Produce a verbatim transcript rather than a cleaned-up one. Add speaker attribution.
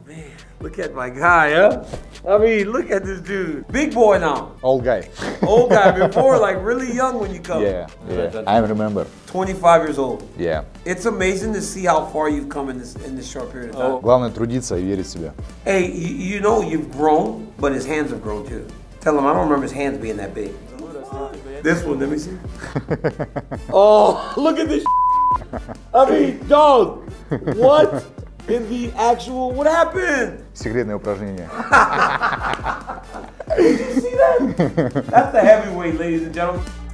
Speaker 1: man, look at my guy, huh? I mean, look at this dude. Big boy now.
Speaker 2: Old guy.
Speaker 1: Old guy. Before, like really young when you come.
Speaker 2: Yeah, yeah. I remember.
Speaker 1: twenty-five years old.
Speaker 2: Yeah.
Speaker 1: It's amazing to see how far you've come in this in this short period of time.
Speaker 2: Главное трудиться и верить в себя.
Speaker 1: Hey, you, you know you've grown, but his hands have grown too. Tell him I don't remember his hands being that big. This one, let me see. Oh, look at this. I mean, dog. What in the actual? What happened?
Speaker 2: Секретное упражнение.
Speaker 1: Did you see that? That's the heavyweight, ladies and gentlemen.